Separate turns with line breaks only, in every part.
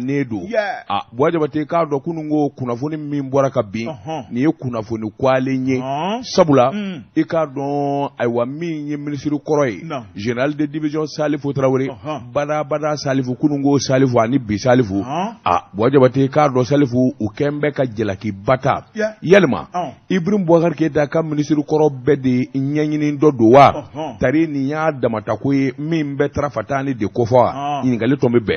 nedo bwajabate ka do kunungo kunafoni min bora ka bin ni ye kunafoni kwalenye sabula e ka don aywa min ye ministre koroy général de division Salifou Traoré bada Salifou kunungo Salifou ani bi Salifou bwajabate ka do Salifou u kembe ka jelaki bata yelma Ibrahim Boubacar Keita ka ministre koro bedi nyanyini dodo wa tari ni ya damata ko min betra fatani de kofa ingali tombe be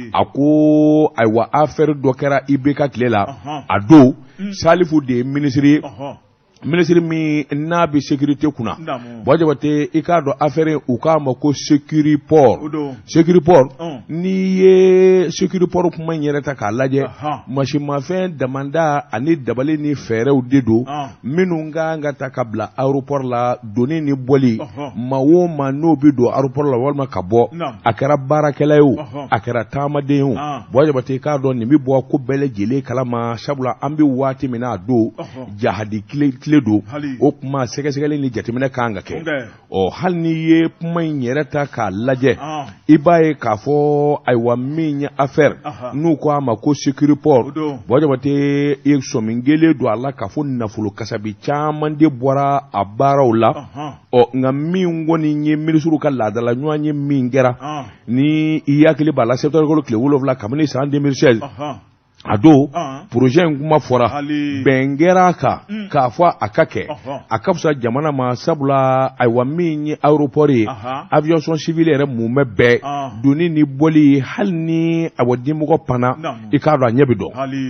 ako aywa affaire dokera ibeka klela ado Salifou de ministre mi nabi sécurité kuna bwajabate ikado affaire ukamba ko sécurité port ni ye sécurité port kuma nyereta ka laje machima fin demanda ani dabale ni ferew dedo minunga ngata kabla aéroport la doni ni boli mawo manobi do aéroport la walma kabo akara barakelayo akara tamadeyo bwajabate ikado ni mi bo ko bele jele kalama shabula ambi wati mina do jahadi kile do o kuma sɛgɛsɛgɛli ni jateminɛ kan ka kɛ hal ni ye kuma in yɛrɛ ta k'a lajɛ i b'a ye k'a fɔ ayiwa min ye affaire n'u ko a ma ko sécurité port bɔjabate i sɔmingelen don a la k'a fɔ nafolo kasabi caman de bɔra a baaraw la nka min kɔni ye minisiriw ka laadala ɲɔgɔn ye min kɛra ni i hakili b'a la septembre tile 7 kabini san 2016 ado projet nguma fora bengera ka fo akake akafsa jamana ma sabula aywa min aéroport aviation civile ere mume be doni ni boli halni awadimugo pana ikado anyebido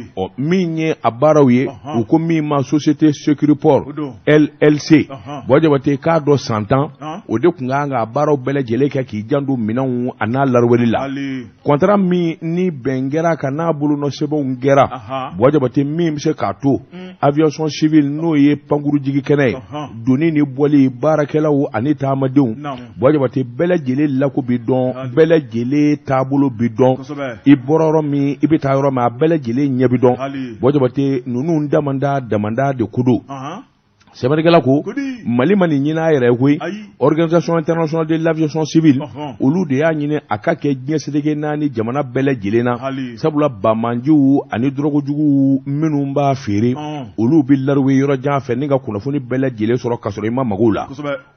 min abarawiye ko min ma société sécurité port LLC bojabate kado 100 ans o de kunga abaraw bele jele ka ki jandu minan ana larwelila contrat mi ni bengera kana bulu no sebo ngera bwajabate mim se kato aviation civile no ye panguru jigi kene doni ni boli barakelawo anita amadeu bwajabate bele jele lako bidon bele jele tabulu bidon ibororo mi ibita yoro ma bele jele nyebidon bwajabate nunu ndamanda de kudu Sénégal ko Mali mani nyina yere koy organisation internationale de l'aviation civile olu de ya nyine akake gnesedege nani jamana bele jilena sabula bamanju ani drogo jugu minumba fere olu billarwe yoro janfe ninga kunafuni bele jile soro kasoro ima magula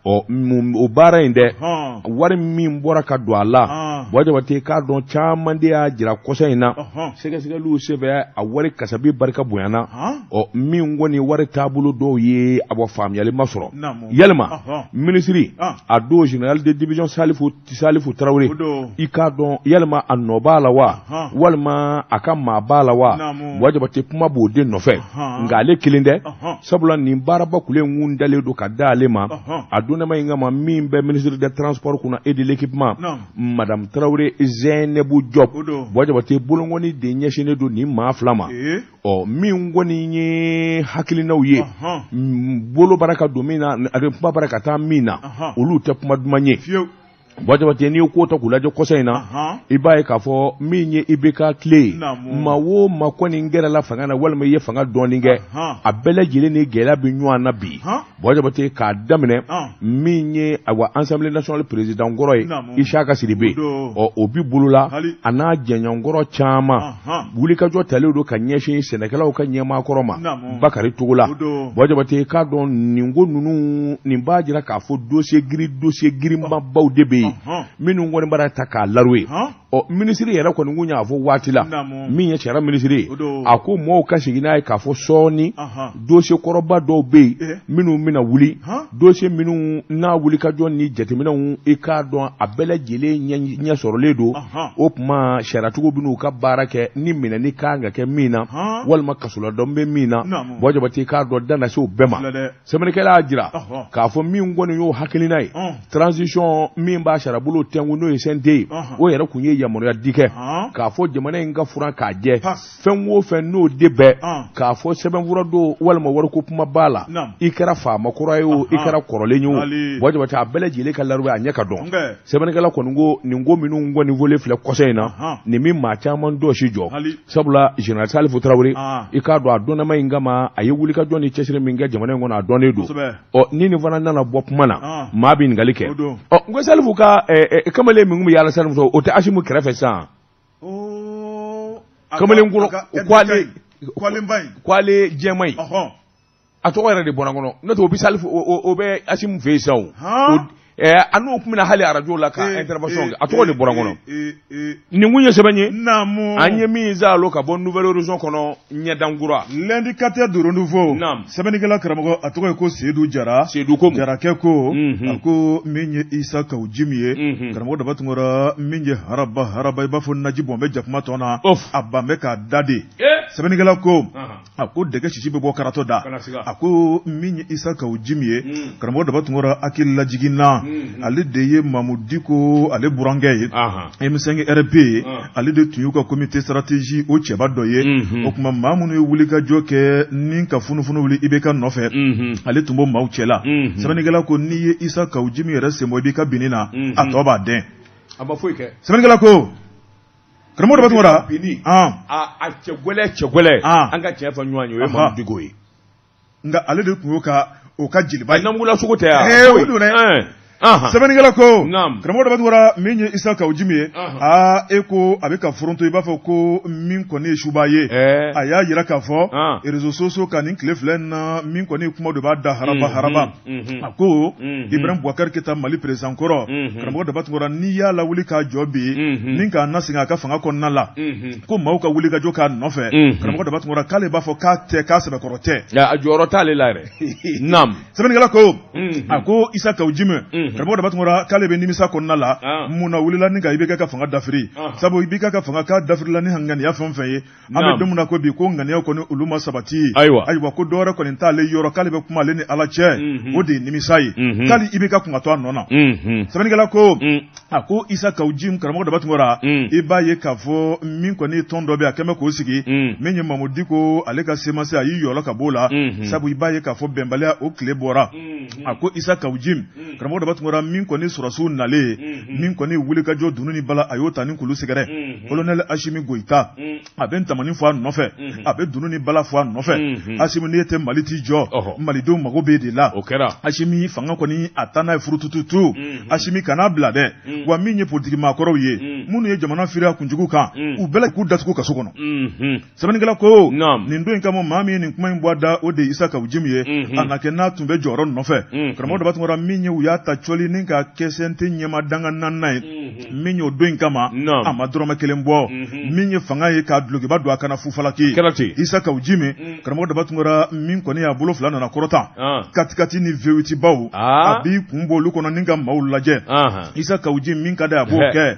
o bara inde wari min bora ka do ala bojabate ka don chamande ya jira kosaina sege lu sebe a wari kasabi barka boyana min ngoni wari tabulu do ye abo fam yale masoro yalma ministry ado général de division Salifou Traoré ikadon yalma annobala wa walma akama bala wa wajabate kuma bode nofe ngale kilinde sabula ni baraba kule ngundale do kadale ma aduna ma ngama mimbe ministre de transport kuna et de l'équipement madame Traoré Zeynabou Diop wajabate bulongoni de nyeshine do ni ma flama mi ngoni nye hakilina uye bolo baraka domina adempa baraka ta mina olu te kuma dumanye bwajabate ni ko to kulaje kosaina ibaye ka fo minye ibeka clé mawo makoni ngera la fangana walma ye fanga doninge abele jile ni gela bi nywana bi bwajabate ka damne minye awa Assemblée nationale président ngoroy Ishaka Sidibe obi bulula ana jenyongoro chama bulika jo tale do kanyeshi Sénégal o kanyema koroma Bakari Tugula bwajabate ka don ningo nunu nimbajira ka fo dossier gris mbaw debe minu ngoni bara taka larwe ministry yera ko ngunya afo watila min ye chara ministry ako mo kashigina ka fo soni dossier koroba do be minu mina wuli dossier minu na wuli ka jonni jetemina e ka don abele jele nya sorole do opma sharatugo binu ka barake ni mina ni kanga ke mina wal makasula dombe mina bojo bati ka do dana so bema semene kala ajira ka fo min ngoni yo hakilinai transition min ba sharabulo tengu no sente o yera kunye yamono ya dike ka fo jamana nga furan ka je fen wo fen no debe ka fo seben fura do wal ma war ko kuma bala ikara fa makurayo ikara korolenyu bojo bati abele jile kalarwe anyaka don semene kala ko ngo minu ngo ni vole fle kosaina ni mi ma chaman do shijo sabula general Salifou Traoré ikado adona mai ngama ayewuli ka joni chesire minga jamana ngo na donedo nini vana nana bop mana ma bin galike ngo Salifou ka kamale mingu yala Salifou o te ashimu krefe sa kamalen ngoro kwale jemai a tɔgɔ yɛrɛ de bɔna kɔnɔ n'o tɛ o bisali o bɛ Asimu fɛ yen sa o anu kun bɛna hali arajo la ka intervention kɛ a tɔgɔ de bɔra kɔnɔ nin kun ye sɛbɛn ye an ye min zalo ka bɔ Nouvelle Horizon kɔnɔ ɲɛdankura
l'indicateur de renouveau sɛbɛnnikɛla karamɔgɔ a tɔgɔ ye ko Seydou Jara Jarakɛ ko a ko min ye Isa Kawujimi ye karamɔgɔ daba tungora min ye haraba i b'a fɔ naji bɔn bɛ jakuma tɔn na a ban bɛ k'a da de sɛbɛnnikɛla ko a ko dɛgɛ sisi bɛ bɔ karatɔ da a ko min ye Isa Kawujimi ye karamɔgɔ daba tungora hakili lajiginna ale de ye Mamudiko ale burankɛ ye M5 RP ale de tun y'u ka comité stratégie o cɛba dɔ ye o kuma maa minnu ye wulikajɔ kɛ ni ka funufunu wuli IBK nɔfɛ ale tun b'o maaw cɛla sɛbɛnnikɛla ko n'i ye Isa Kawujimi yɛrɛ sen bɔ IBK binni na a tɔ b'a dɛn sɛbɛnnikɛla ko karamɔgɔ daba tungora
a cɛgwɛlɛ an ka tiɲɛ fɔ ɲɔgɔn ye o ye Mamudiko ye
nka ale de tun y'o ka jeliba ye
namugula sugu tɛ yan
o don dɛ sɛbɛnnikɛla ko karamɔgɔ daba tungora min ye Isa Kawujimi ye e ko a bɛ ka foronto i b'a fɔ ko min kɔni ye suba ye a y'a yira k'a fɔ réseaux sociaux ka nin tile filɛ na min kɔni kuma de b'a da haraba a ko Ibrahim Boubacar Keita Mali président kɔrɔ karamɔgɔ daba tungora n'i y'a lawuli k'a jɔ bi ni k'a nasegin a ka fanga kɔnɔna la ko maaw ka wuli ka jɔ k'a nɔfɛ karamɔgɔ daba tungora k'ale b'a fɔ k'a sɛbɛkɔrɔ tɛ
a jɔyɔrɔ t'ale la yɛrɛ
sɛbɛnnikɛla ko a ko Isa Kawujimi karamɔgɔ daba tungora k'ale bɛ nimisa kɔnɔna la mun na wulila ni ka IBK ka fanga dafiri sabu IBK ka fanga k'a dafirila ni ŋaniya fɛn fɛn ye an bɛ don min na ko bi ko ŋaniya kɔni olu ma sabati ayiwa ko dɔwɛrɛ kɔni t'ale yɔrɔ k'ale bɛ kuma ale ni Ala cɛ o de ye nimisa ye k'ale IBK kun ka to a nɔ na sɛbɛnnikɛla ko a ko Isa Kawujimi karamɔgɔ daba tungora i b'a ye k'a fɔ min kɔni tɔn dɔ bɛ a kɛn bɛ k'o sigi min ye Mamudiko ale ka semence a y'i yɔlɔ ka b'o la sabu i b'a ye k'a fɔ bɛnbaliya o tile bɔra a ko Isa Kawujimi karamɔgɔ daba tungora min kɔni sɔrɔsiw nalen min kɔni wulikajɔ dunun ni bala a y'o ta ni kulu sɛgɛrɛ colonel Asimi Goïta a bɛ ntamani fɔ a nɔfɛ a bɛ dunun ni bala fɔ a nɔfɛ Asimi n'e tɛ Mali t'i jɔ malidenw mago b'e de la Asimi fanga kɔni a taa n'a ye furutututu Asimi kan'a bila dɛ wa min ye politiki maakɔrɔw ye minnu ye jamana firi a kunjugu kan u bɛɛ la k'u datugu kaso kɔnɔ sɛbɛnnikɛla ko nin don in kama maa min ye nin kuma in bɔ a da o de ye Isa Kawujimi ye a na kɛ n'a tun bɛ jɔyɔrɔ nɔfɛ karamɔgɔ daba tungora min ye u y'a ta cɔli ni ka kɛsɛnte ɲɛma danga naaninan ye min y'o don in kama a ma dɔrɔmɛ kelen bɔ min ye fanga ye k'a dulokiba don a kana fufalaki Isa Kawujimi karamɔgɔ daba tungora min kɔni y'a bolo fila nana kɔrɔtan katikati ni V8 baw a b'i kun bɔ olu kɔnɔ ni ka maaw lajɛ Isa Kawujimi min ka di a b'o kɛ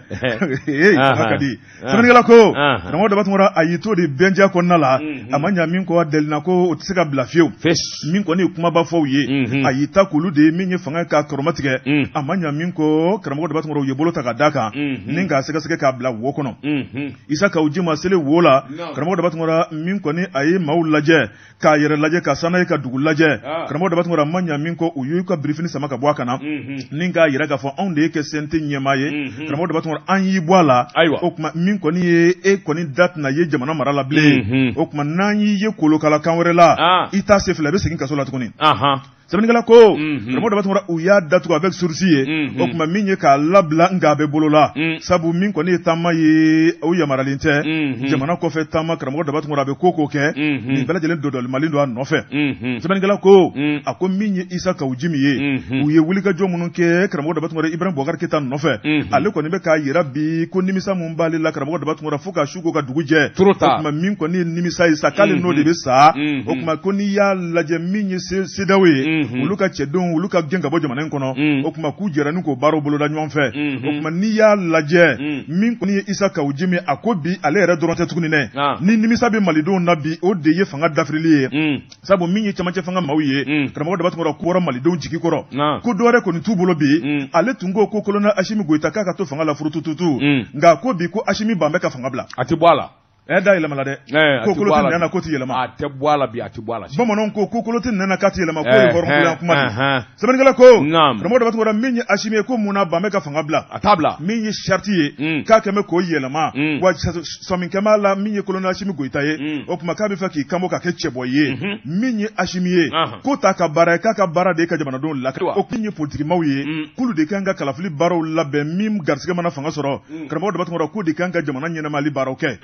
ka di sɛbɛnnikɛla ko karamɔgɔ daba tungora a y'i to de bɛnja kɔnɔna la a ma ɲa min kɔ a delina ko o tɛ se ka bila fiyewu min kɔni ye kumaba fɔw ye a y'i ta k'olu de ye min ye fanga k'a kɔrɔmatigɛ a ma ɲa min kɔ karamɔgɔ daba tungora u ye bolo ta ka da kan ni k'a sɛgɛsɛgɛ k'a bila wo kɔnɔ Isa Kawujimi ma sele wo la karamɔgɔ daba tungora min kɔni a ye maaw lajɛ k'a yɛrɛ lajɛ ka sanaye ka dugu lajɛ karamɔgɔ daba tungora ma ɲa min kɔ u y'u ka birifini sama ka bɔ a kana ni k'a yɛrɛ k'a fɔ anw de ye kɛ CNT ɲɛmaa ye karamɔgɔ daba tungora an y'i bɔ a la o kuma min kɔni ye e kɔni da tɛna ye jamana mara la bilen o kuma n'an y'i ye kolokala kan wɛrɛ la i t'a se fila i bɛ segin kaso la tuguni sɛbɛnnikɛla ko karamɔgɔ daba tungora u y'a datugu avec sursis ye o kuma min ye k'a labila nka a bɛ bolo la sabu min kɔni ye taama ye o yamaralen tɛ jamana kɔfɛ taama karamɔgɔ daba tungora a bɛ ko kɛ nin bɛɛ lajɛlen dɔdɔlimalen don a nɔfɛ sɛbɛnnikɛla ko a ko min ye Isa Kawujimi ye u ye wulikajɔ minnu kɛ karamɔgɔ daba tungora Ibrahim Boubacar Keita nɔfɛ ale kɔni bɛ k'a yira bi ko nimisa mun b'ale la karamɔgɔ daba tungora fo ka su ko ka dugu jɛ o kuma min kɔni ye nimisa ye sa k'ale n'o de bɛ sa o kuma ko n'i y'a lajɛ min ye CEDEAO ye olu ka cɛdenw olu ka gɛn ka bɔ jamana in kɔnɔ o kuma k'u jɛra ni k'o baaraw boloda ɲɔgɔn fɛ o kuma n'i y'a lajɛ min kɔni ye Isa Kawujimi a ko bi ale yɛrɛ dɔrɔn tɛ tuguni dɛ ni nimisa bɛ malidenw na bi o de ye fanga dafirili ye sabu min ye camancɛ fanga maaw ye karamɔgɔ daba tungora ko wɔrɔ malidenw jigi kɔrɔ ko dɔwɛrɛ kɔni t'u bolo bi ale tun ko colonel Asimi Goïta k'a ka to fanga la furutututu nka ko bi ko Asimi ban bɛ ka fanga bila
a tɛ bɔ a la
da yɛlɛma la dɛ ko kolo tɛ nɛnɛ ko tɛ yɛlɛma
a tɛ bɔ a la bi a tɛ bɔ a la
bamananw ko kolo tɛ nɛnɛ k'a tɛ yɛlɛma ko ye hɔrɔnkolonya kuma de sɛbɛnnikɛla ko karamɔgɔ daba tungora min ye Asimi ye ko mun na ban bɛ ka fanga bila
a t'a bila
min ye sariti ye k'a kɛn bɛ k'o yɛlɛma wa sɔminkɛma la min ye colonel Asimi Goïta ye o kuma k'a bɛ fɛ k'i kanbɔ ka kɛ cɛbɔ ye min ye Asimi ye ko t'a ka baara ye k'a ka baara de ye ka jamanadenw lakana o min ye politikimaw ye k'olu de kan ka kalafili baaraw labɛn min garisigɛ mana fanga sɔrɔ karamɔgɔ daba tungora k'u de kan ka jamana ɲɛnɛmali baaraw kɛ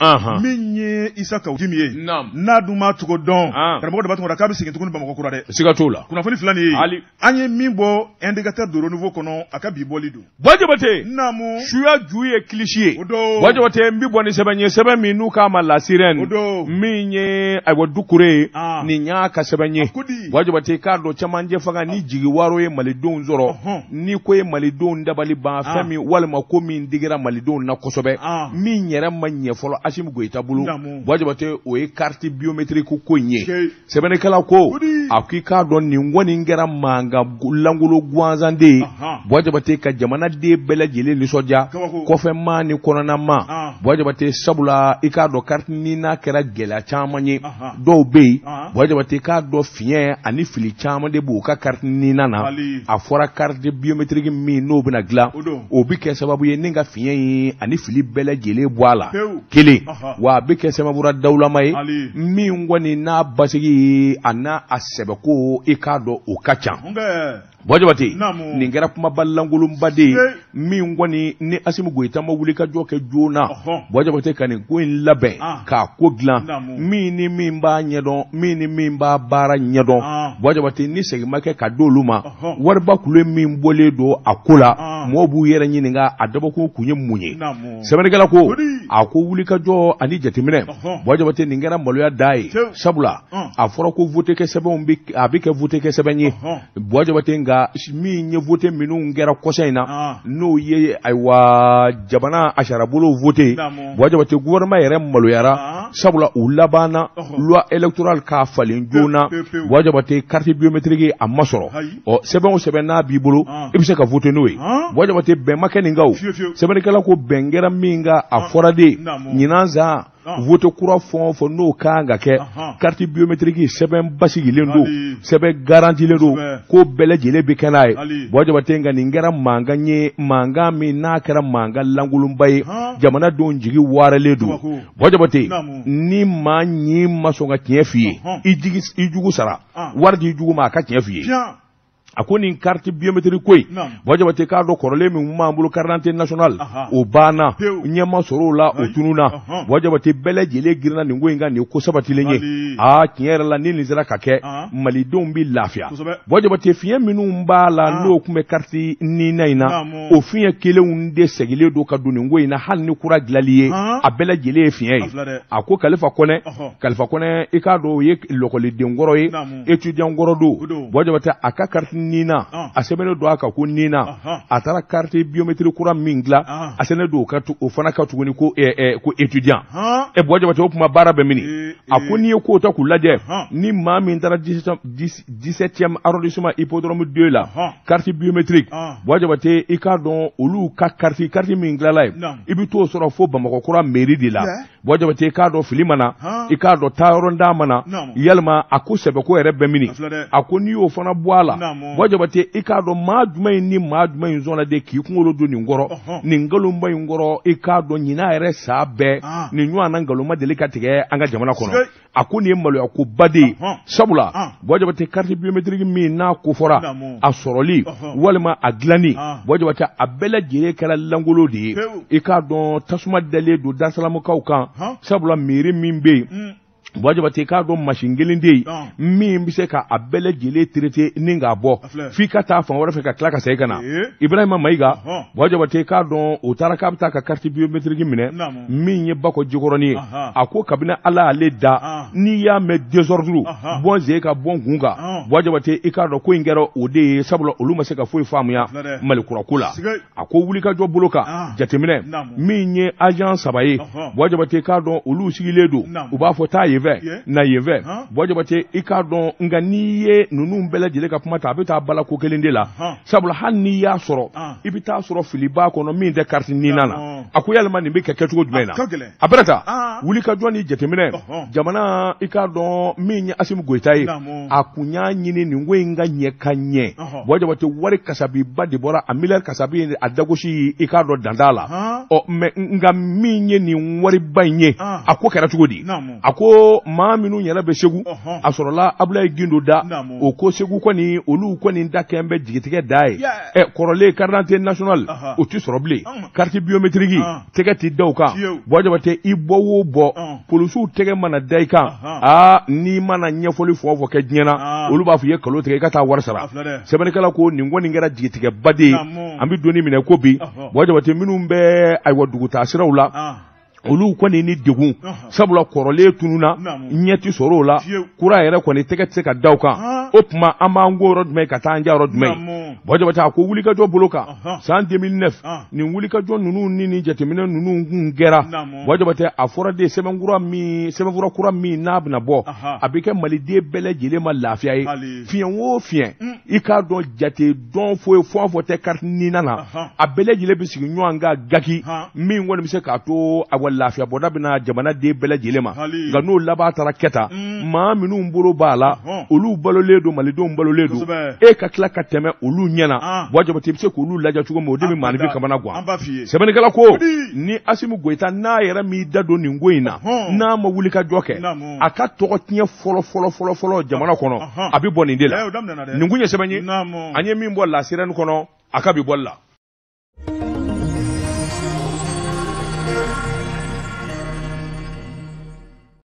min ye Isa Kawujimi ye n'a dun ma tugo dɔn karamɔgɔ de b'a tɔgɔ k'a bɛ segin tuguni Bamakɔ kura dɛ
siga t'o la
kunnafoni fila nin ye an ye min bɔ indicateur de renouveau kɔnɔ a ka bi bɔli don
Bajabate
naamu
suya ju ye kilisi ye Bajabate n bi bɔ ni sɛbɛn ye sɛbɛn min n'u k'a ma la sirène min ye ayiwa dukure nin y'a ka sɛbɛn ye Bajabate k'a dɔn cɛmancɛ fanga ni jigi waro ye malidenw sɔrɔ ni ko ye malidenw dabali ban fɛn min walima ko min digira malidenw na kosɛbɛ min yɛrɛ ma ɲɛ fɔlɔ Assimi Goïta bolo Bajabate o ye carte biométrique ko in ye sɛbɛnnikɛla ko a k'i k'a dɔn nin kɔni kɛra mankan langolo gansan de ye Bajabate ka jamanaden bɛɛ lajɛlen nisɔndiya kɔfɛ maa ni kɔnɔna ma Bajabate sabula i k'a dɔn carte ni n'a kɛra gɛlɛya caman ye dɔw bɛ yen Bajabate k'a dɔn fiɲɛ ani fili caman de b'u ka carte ni na a fɔra carte biométrique min n'o bɛna dilan o bɛ kɛ sababu ye ni ka fiɲɛ ye ani fili bɛɛ lajɛlen bɔ a la kelen wa a bɛ kɛ sababura dawulama ye min kɔni n'a basigi a n'a a sɛbɛko i k'a dɔn o ka ca Bajabate nin kɛra kumaba langolonba de ye min kɔni ni Assimi Goïta ma wuli ka jɔ kɛ joona Bajabate ka nin ko in labɛn k'a ko dilan min ni min b'a ɲɛdɔn min ni min b'a baara ɲɛdɔn Bajabate ni segin ma kɛ ka d'olu ma wariba kulu min bɔlen don a ko la mɔgɔw b'u yɛrɛ ɲininka a dabɔkun kun ye mun ye sɛbɛnnikɛla ko a ko wuli ka jɔ ani jateminɛ Bajabate nin kɛra maloya da ye sabula a fɔra ko vote kɛ sɛbɛnw a bɛ kɛ vote kɛ sɛbɛn ye Bajabate nga min ye vote minnu kɛra kɔsa in na n'o ye ayiwa jamana asarabolo vote Bajabate gouvernement yɛrɛ maloyara sabula u labanna loi électorale k'a falen joona Bajabate carte biométrique a ma sɔrɔ sɛbɛn o sɛbɛn n'a b'i bolo i bɛ se ka vote n'o ye Bajabate bɛn ma kɛ nin kan o sɛbɛnnikɛla ko bɛn kɛra min kan a fɔra de ɲinan zan vote kura fɔn o fɔn n'o kan ka kɛ carte biométrique sɛbɛn basigilen don sɛbɛn garantilen don ko bɛɛ lajɛlen bɛ kɛ n'a ye Bajabate nka nin kɛra mankan ye mankan min n'a kɛra mankan langolonba ye jamanadenw jigi waralen don Bajabate ni maa ɲi ma sɔn ka tiɲɛ f'i ye i jugu sara wari di jugu ma a ka tiɲɛ f'i ye a ko nin carte biométrique ko in Bajabate k'a dɔn kɔrɔlen min b'an bolo carte d'identité nationale o banna ɲɛma sɔrɔ o la o tununa Bajabate bɛɛ lajɛlen girinna nin ko in kan nin ko sabatilen ye tiɲɛ yɛrɛ la ni nin sera ka kɛ malidenw bɛ lafiya Bajabate fiɲɛ minnu b'a la n'o tun bɛ carte nina in na o fiɲɛ kelenw de segilen don ka don nin ko in na hali ni kura dilanli ye a bɛɛ lajɛlen ye fiɲɛ ye a ko Kalifa Kɔnɛ i k'a dɔn o ye lɔkɔliden kɔrɔ ye étudiant kɔrɔ don Bajabate a ka carte nina a sɛbɛnnen don a kan ko nina a taara carte biométrique kura min dilan a sɛbɛnnen don o fana ka tuguni ko étudiant Bajabate o kuma baara bɛ mini a ko n'i ye k'o ta k'u lajɛ ni maa min taara 17e arrondissement hippodrome 2 la carte biométrique Bajabate i k'a dɔn olu ka carte min dilanla ye i bɛ t'o sɔrɔ fo Bamakɔ kura mairie de la Bajabate i k'a dɔn fili mana i k'a dɔn taayɔrɔ d'a mana yalima a ko sɛbɛko yɛrɛ bɛ mini a ko n'i y'o fana bɔ a la Bajabate i k'a dɔn maa jumɛn ni maa jumɛn in sɔnna de k'i kunkolo don nin kɔrɔ nin nkalonba in kɔrɔ i k'a dɔn ɲinan yɛrɛ sa bɛɛ nin ɲɔgɔn na nkalon ma deli ka tigɛ an ka jamana kɔnɔ a ko nin ye maloya ko ba de ye sabula Bajabate carte biométrique min n'a ko fɔra a sɔrɔli walima a dilanni Bajabate a bɛɛ lajɛlen kɛra langolo de ye i k'a dɔn tasuma dalen don Dansalamukaw kan sabula mairie min bɛ yen Bajabate k'a dɔn machine kelen de ye min bɛ se ka a bɛɛ lajɛlen traité ni k'a bɔ f'i ka taa fan wɛrɛ fɛ ka tila ka segin ka na Ibrahima Mayiga Bajabate k'a dɔn o taara k'a bɛ taa ka carte biométrique minɛ min ye Bakɔ Jikɔrɔni ye a ko kabini Ala y'ale da n'i y'a mɛn désordre bɔn sen ka bɔn kun kan Bajabate i k'a dɔn ko in kɛra o de ye sabula olu ma se ka foyi faamuya Malikurako la a ko wulikajɔ bolo kan jateminɛ min ye agent 3 ye Bajabate k'a dɔn olu sigilen don u b'a fɔ taa yen na yen fɛ Bajabate i k'a dɔn nka n'i ye ninnu bɛɛ lajɛlen ka kuma ta a bɛ taa bala ko kelen de la sabula hali n'i y'a sɔrɔ i bɛ taa sɔrɔ fili b'a kɔnɔ min tɛ carte nina na a ko yalima nin bɛ kɛ kɛcogo jumɛn na a bɛrɛ ta wulikajɔ ni jateminɛ jamana i k'a dɔn min ye Assimi Goïta ye a kun y'a ɲini nin ko in ka ɲɛ ka ɲɛ Bajabate wari kasabiba de bɔra a miliyari kasabi a dagosi i k'a dɔn danda la mɛ nka min ye nin wariba in ye a ko kɛra cogo di a ko ko maa minnu yɛrɛ bɛ Segu a sɔrɔla Abulaye Gindo da o ko Segu kɔni olu kɔni da kɛn bɛ jigitigɛ da ye kɔrɔlen carte d'identité nationale o tɛ sɔrɔ bilen carte biométrique tɛgɛ tɛ da o kan bɔ Jabate i bɔ o bɔ polisiw tɛgɛ mana da i kan n'i mana ɲɛfɔli fɔ o fɔ kɛ diɲɛ na olu b'a fɔ i ye kalo tigɛ i ka taa wari sara sɛbɛnnikɛla ko nin kɔni kɛra jigitigɛba de ye an bɛ donni minɛ ko bi bɔ Jabate minnu bɛ ayiwa dugutaa siraw la olu kɔni ni degun sabula kɔrɔlen tununa ɲɛti sɔrɔ o la kura yɛrɛ kɔni tɛgɛ tɛ se ka da o kan o tuma an b'an go yɔrɔ jumɛn ka taa an ja yɔrɔ jumɛn bɔ Jabate a ko wulikajɔ bolo kan san 2009 nin wulikajɔ ninnu ni nin jateminɛ ninnu kun kɛra bɔ Jabate a fɔra de sɛbɛnfura kura min n'a bɛna bɔ a bɛ kɛ maliden bɛɛ lajɛlen ma lafiya ye fiɲɛ o fiɲɛ i k'a dɔn jate dɔn foyi fɔ fɔ tɛ carte nina na a bɛɛ lajɛlen bɛ sigi ɲɔgɔn kan gaki min kɔni bɛ se k'a to lafiya bɔda bɛna jamana den bɛɛ lajɛlen ma nka n'o laban taara kɛta maa minnu bolo b'a la olu balolen don malidenw balolen don e ka tila ka tɛmɛ olu ɲɛna bɔ Jabate i bɛ se k'olu lajɛ cogo min o de bɛ maanifin kamana gan sɛbɛnnikɛla ko ni Asimu Goyita n'a yɛrɛ m'i da don nin ko in na n'a ma wuli ka jɔ kɛ a ka tɔgɔ tiɲɛ fɔlɔ jamana kɔnɔ a bɛ bɔ nin de la nin kun ye sɛbɛn ye an ye min bɔ la sirɛni kɔnɔ a ka bi bɔli la